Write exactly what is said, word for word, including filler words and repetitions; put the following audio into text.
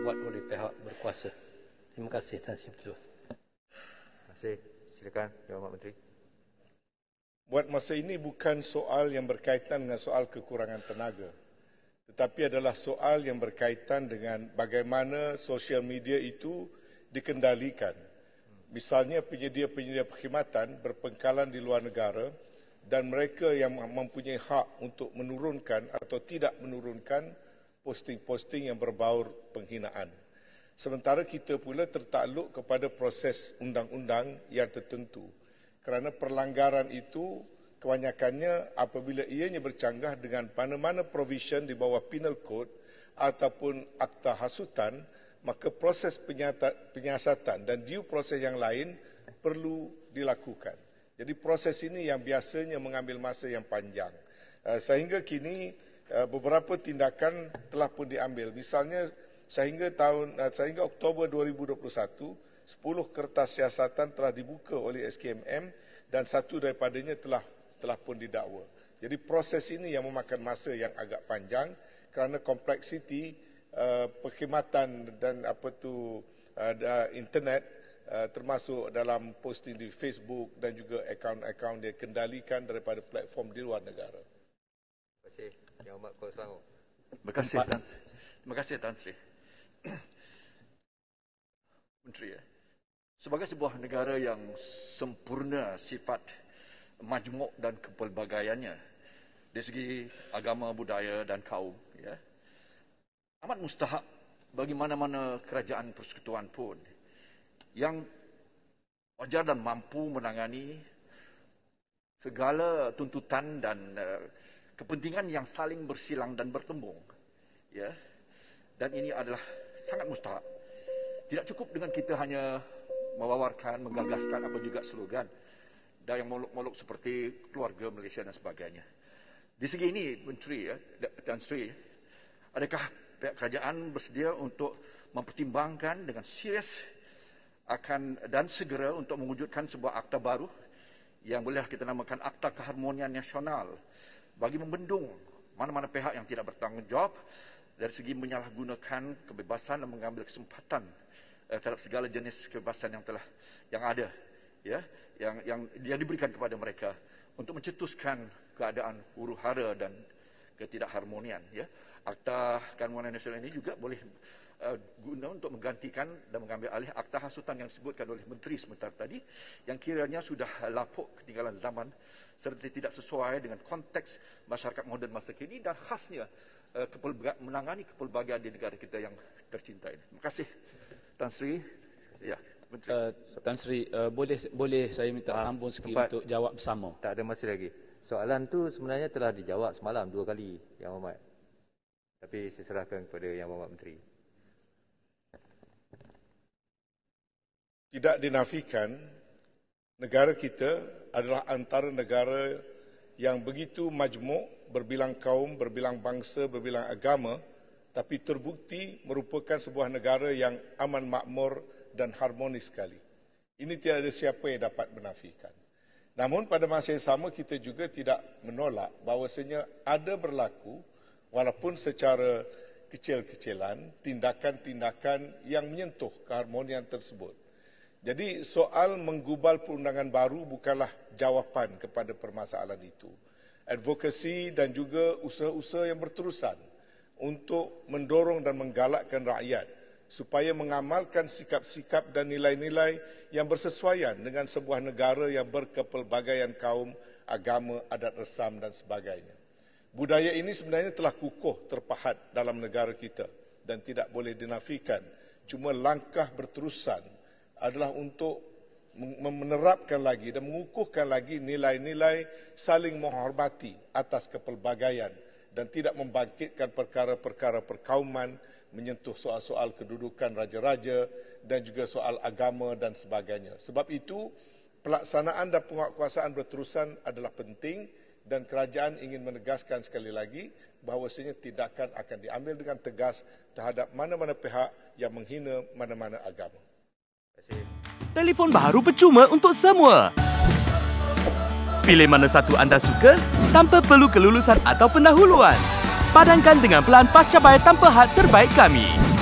dibuat oleh pihak berkuasa. Terima kasih, Tan Sri Ketua. Terima kasih. Silakan, Yang Amat Menteri. Buat masa ini bukan soal yang berkaitan dengan soal kekurangan tenaga, tetapi adalah soal yang berkaitan dengan bagaimana sosial media itu dikendalikan. Misalnya penyedia-penyedia perkhidmatan berpengkalan di luar negara dan mereka yang mempunyai hak untuk menurunkan atau tidak menurunkan posting-posting yang berbaur penghinaan. Sementara kita pula tertakluk kepada proses undang-undang yang tertentu. Kerana perlanggaran itu kebanyakannya apabila ianya bercanggah dengan mana-mana provision di bawah penal code ataupun akta hasutan, maka proses penyiasatan dan due proses yang lain perlu dilakukan. Jadi proses ini yang biasanya mengambil masa yang panjang. Sehingga kini beberapa tindakan telah pun diambil. Misalnya sehingga tahun sehingga Oktober dua ribu dua puluh satu, sepuluh kertas siasatan telah dibuka oleh S K M M dan satu daripadanya telah telah pun didakwa. Jadi proses ini yang memakan masa yang agak panjang kerana kompleksiti uh, perkhidmatan dan apa tu uh, internet uh, termasuk dalam posting di Facebook dan juga akaun-akaun dia kendalikan daripada platform di luar negara. Terima kasih. Yang Amat Kuala Selangor. Terima kasih, Tan Sri. Terima kasih, Tan Sri. Menteri, ya. Sebagai sebuah negara yang sempurna sifat majmuk dan kepelbagaiannya dari segi agama, budaya dan kaum, ya, amat mustahak bagi mana-mana kerajaan persekutuan pun yang wajar dan mampu menangani segala tuntutan dan uh, kepentingan yang saling bersilang dan bertembung, ya. Dan ini adalah sangat mustahak. Tidak cukup dengan kita hanya mewawarkan, menggagaskan apa juga slogan dan yang molok-molok seperti keluarga Malaysia dan sebagainya. Di segi ini, Menteri, ya, Tan Sri, adakah pihak kerajaan bersedia untuk mempertimbangkan dengan serius akan dan segera untuk mewujudkan sebuah akta baru yang boleh kita namakan Akta Keharmonian Nasional bagi membendung mana-mana pihak yang tidak bertanggungjawab dari segi menyalahgunakan kebebasan dan mengambil kesempatan eh, terhadap segala jenis kebebasan yang telah yang ada, ya, yang yang yang diberikan kepada mereka untuk mencetuskan keadaan huru-hara dan ketidakharmonian, ya. Akta Keharmonian Nasional ini juga boleh uh, guna untuk menggantikan dan mengambil alih akta hasutan yang disebutkan oleh Menteri sebentar tadi yang kiranya sudah lapuk ketinggalan zaman serta tidak sesuai dengan konteks masyarakat moden masa kini dan khasnya uh, kepelbaga- menangani kepelbagaian di negara kita yang tercinta ini. Terima kasih, Tan Sri. Ya, Menteri. Uh, Tan Sri, uh, boleh boleh saya minta Ah, sambung sikit tempat. untuk jawab bersama. Tak ada masa lagi. Soalan tu sebenarnya telah dijawab semalam dua kali, Yang Amat. Tapi saya serahkan kepada Yang Amat Menteri. Tidak dinafikan, negara kita adalah antara negara yang begitu majmuk, berbilang kaum, berbilang bangsa, berbilang agama, tapi terbukti merupakan sebuah negara yang aman makmur dan harmonis sekali. Ini tidak ada siapa yang dapat menafikan. Namun pada masa yang sama kita juga tidak menolak bahawasanya ada berlaku walaupun secara kecil-kecilan tindakan-tindakan yang menyentuh keharmonian tersebut. Jadi soal menggubal perundangan baru bukanlah jawapan kepada permasalahan itu. Advokasi dan juga usaha-usaha yang berterusan untuk mendorong dan menggalakkan rakyat supaya mengamalkan sikap-sikap dan nilai-nilai yang bersesuaian dengan sebuah negara yang berkepelbagaian kaum, agama, adat resam dan sebagainya. Budaya ini sebenarnya telah kukuh terpahat dalam negara kita dan tidak boleh dinafikan. Cuma langkah berterusan adalah untuk menerapkan lagi dan mengukuhkan lagi nilai-nilai saling menghormati atas kepelbagaian dan tidak membangkitkan perkara-perkara perkauman, menyentuh soal-soal kedudukan raja-raja dan juga soal agama dan sebagainya. Sebab itu, pelaksanaan dan penguatkuasaan berterusan adalah penting dan kerajaan ingin menegaskan sekali lagi bahawasanya tindakan akan diambil dengan tegas terhadap mana-mana pihak yang menghina mana-mana agama. Telefon baru percuma untuk semua. Pilih mana satu anda suka tanpa perlu kelulusan atau pendahuluan. Padankan dengan pelan pascabayar tanpa had terbaik kami.